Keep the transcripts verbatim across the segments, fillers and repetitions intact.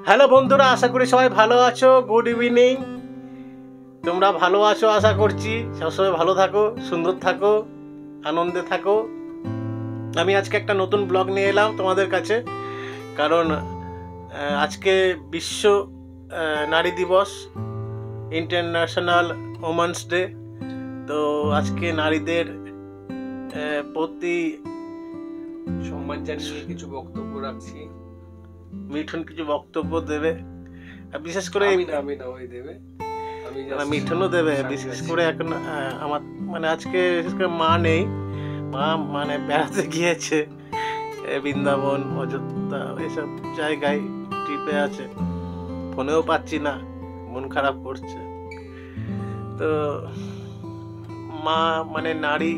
Hello বন্ধুরা, আশা করি সবাই ভালো আছো। Good evening. তোমরা ভালো আছো আশা করছি। সবসময় ভালো থাকো, সুন্দর থাকো, আনন্দে থাকো। আমি আজকে একটা নতুন ব্লগ নিয়ে এলাম তোমাদের কাছে, কারণ আজকে বিশ্ব নারী দিবস, ইন্টারন্যাশনাল ওমেন্স ডে। তো আজকে নারীদের প্রতি সম্মান জানিয়ে কিছু বক্তব্য রাখছি। মিঠুন কিছু বক্তব্য দেবে, বিশেষ করে আমি না ওই দেবে, আমি মিঠুনও দেবে। বিশেষ করে এখন আমার মানে আজকে বিশেষ করে মা নেই, মা মানে বেড়াতে গিয়েছে বৃন্দাবন, অযোধ্যা, এসব জায়গায় ট্রিপে আছে। ফোনেও পাচ্ছি না, মন খারাপ করছে। তো মা মানে নারী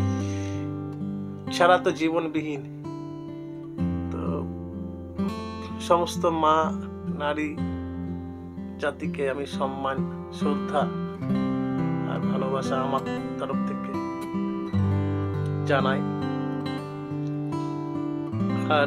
ছাড়া তো জীবনবিহীন। তো সমস্ত মা নারী জাতিকে আমি সম্মান, শ্রদ্ধা আর ভালোবাসা আমার তরফ থেকে জানাই। আর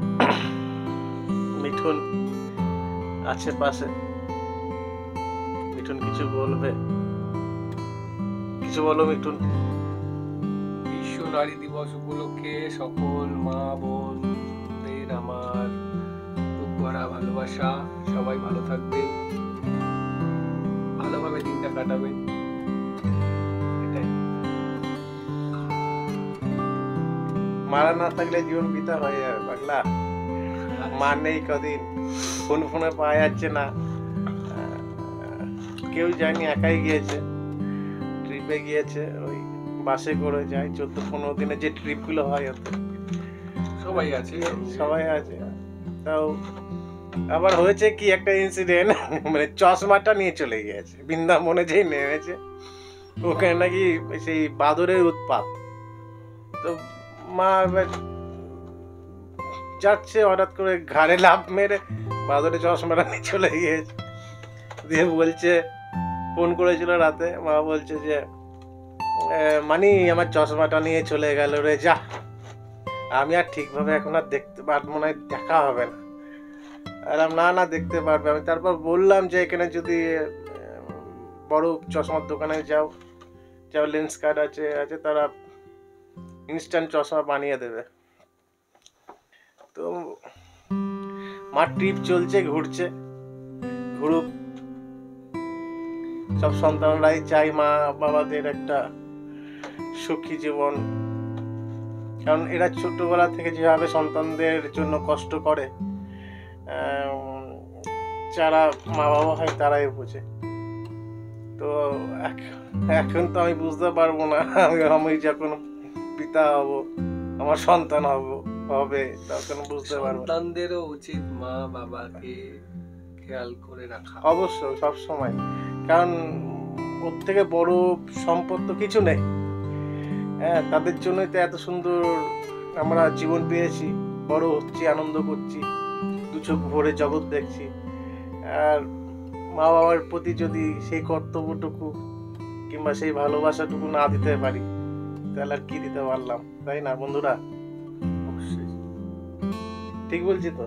মিঠুন আছে পাশে, মিঠুন কিছু বলবে। কিছু বলো মিঠুন। বিশ্ব নারী দিবস উপলক্ষে সকল মা বোনদের আমার বুক ভরা ভালোবাসা। সবাই ভালো থাকবেন, ভালোভাবে দিনটা কাটাবেন, এটাই। মারা না থাকলে জীবন বিতা হয়ে যাবে পাগলা। মা নেই কদিন, ফোন ফোনে পাওয়া যাচ্ছে না, কেউ যায়নি, একাই গিয়েছে, ট্রিপে গিয়েছে। ওই বাসে করে যায়, চোদ্দ পনেরো দিনে যে ট্রিপ গুলো হয় ওতে সবাই আছে, সবাই আছে। তাও আবার হয়েছে কি একটা ইনসিডেন্ট, মানে চশমাটা নিয়ে চলে গিয়েছে বৃন্দাবনে, যেই নেমেছে ওখানে নাকি সেই বাদরের উৎপাত। তো মা এবার যাচ্ছে, হঠাৎ করে ঘাড়ে লাফ মেরে বাদরের চশমাটা নিয়ে চলে গিয়েছে। দিয়ে বলছে, ফোন করেছিল রাতে, মা বলছে যে মানি আমার চশমাটা নিয়ে চলে গেল রে, যা আমি আর ঠিকভাবে এখন আর দেখতে পারবো না, দেখা হবে না। আরাম না না দেখতে পারবে। আমি তারপর বললাম যে এখানে যদি বড় চশমার দোকানে যাও, যাও লেন্স কার্ড আছে আছে তারা ইনস্ট্যান্ট চশমা বানিয়ে দেবে। তো মার ট্রিপ চলছে, ঘুরছে, ঘুরুক। সব সন্তানরাই চাই মা বাবাদের একটা সুখী জীবন, কারণ এরা ছোটবেলা থেকে যেভাবে সন্তানদের জন্য কষ্ট করে, যারা মা বাবা হয় তারাই বোঝে। তো এখন তো আমি বুঝতে পারবো না, আমি যখন পিতা হব, আমার সন্তান হব হবে তখন বুঝতে পারবো। সন্তানদেরও উচিত মা বাবাকে খেয়াল করে রাখা, অবশ্যই সব সময়, কারণ ওর থেকে বড় সম্পদ তো কিছু নেই। হ্যাঁ, তাদের জন্যই তো এত সুন্দর আমরা জীবন পেয়েছি, বড় হচ্ছি, আনন্দ করছি, দু চোখ ভরে জগৎ দেখছি। আর মা বাবার প্রতি যদি সেই কর্তব্যটুকু কিংবা সেই ভালোবাসাটুকু না দিতে পারি, তাহলে আর কি দিতে পারলাম, তাই না বন্ধুরা? অবশ্যই ঠিক বলছি তো?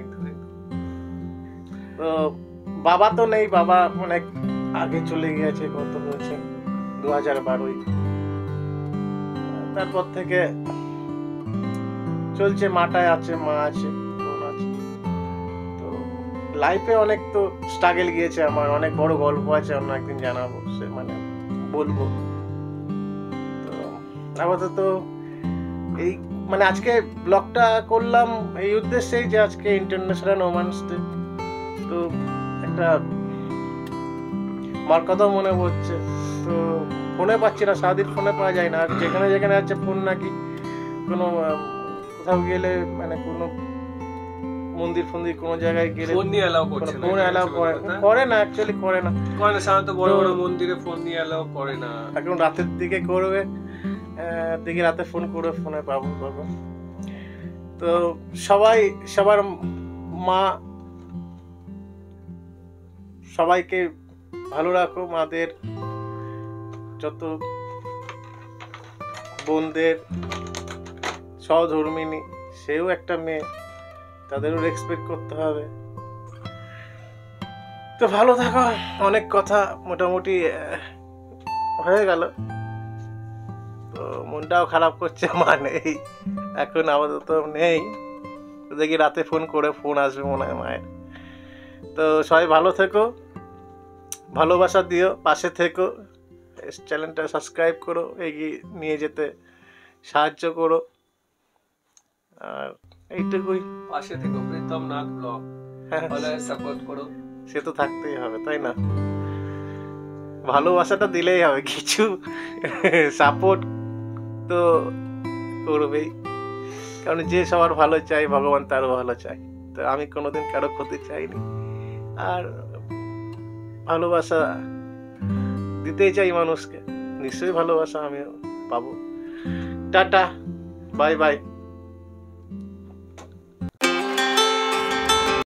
তো বাবা তো নেই, বাবা অনেক আগে চলে গিয়েছে, কত হয়েছে দু হাজার বারোই। তারপর থেকে চলছে, মাটায় আছে, মা আছে, বোন আছে। তো লাইফে অনেক তো স্ট্রাগল গিয়েছে আমার, অনেক বড় গল্প আছে, অন্য একদিন জানাবো, সে মানে বলবো। তো আপাতত এই মানে আজকে ব্লগটা করলাম এই উদ্দেশ্যেই যে আজকে ইন্টারন্যাশনাল ওমেন্স ডে। তো একটা মার কথা মনে পড়ছে, তো ফোনে পাচ্ছি না, সারাদিন ফোনে পাওয়া যায় না। আর যেখানে যেখানে আছে ফোন নাকি কোনো কোথাও গেলে, মানে কোনো মন্দির ফন্দির কোনো জায়গায় গেলে ফোন নিয়ে অ্যালাউ করছে না, ফোন অ্যালাউ করে করে না, অ্যাকচুয়ালি করে না, করে না। সাধারণত বড় বড় মন্দিরে ফোন নিয়ে অ্যালাউ করে না। এখন রাতের দিকে করবে, দিকে রাতে ফোন করে ফোনে পাবো পাবো। তো সবাই সবার মা সবাইকে ভালো রাখো, মাদের যত বোনদের, সহধর্মিনী, সেও একটা মেয়ে, তাদেরও রেসপেক্ট করতে হবে। তো ভালো থাকো। অনেক কথা মোটামুটি আহ, হয়ে গেল। তো মনটাও খারাপ করছে, মা নেই এখন, আপাতত নেই। তো দেখি রাতে ফোন করে, ফোন আসবে মনে হয় মায়ের। তো সবাই ভালো থেকো, ভালোবাসা দিও, পাশে থেকো, চ্যানেলটা সাবস্ক্রাইব করো, এগিয়ে নিয়ে যেতে সাহায্য করো। আর এইটুকুই। পাশে থেকে প্রীতম নাথ ব্লগ হ্যাঁ, ফলো সাপোর্ট করো। সে তো থাকতেই হবে, তাই না? ভালোবাসাটা দিলেই হবে, কিছু সাপোর্ট তো করবেই, কারণ যে সবার ভালো চাই ভগবান তারও ভালো চাই। তো আমি কোনোদিন কারো ক্ষতি চাইনি, আর ভালোবাসা দিতেই চাই মানুষকে, নিশ্চয়ই ভালোবাসা আমিও পাবো। Tata, bye by.